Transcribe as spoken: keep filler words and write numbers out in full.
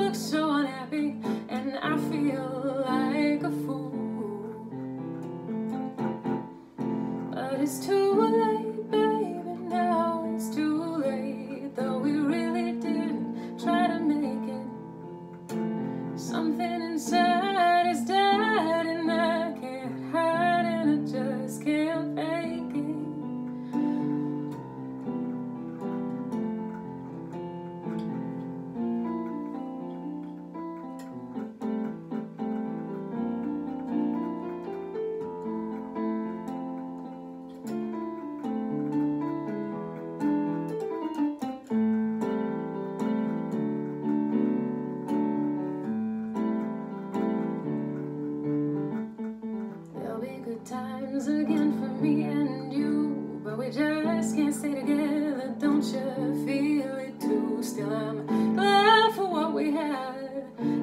look so unhappy, and I feel like a fool. But it's too late, baby, now it's too late. Though we really didn't try to make it. Something inside is dead, and I can't hide, and I just can't fake it. Times again for me and you, but we just can't stay together. Don't you feel it too? Still I'm glad for what we had.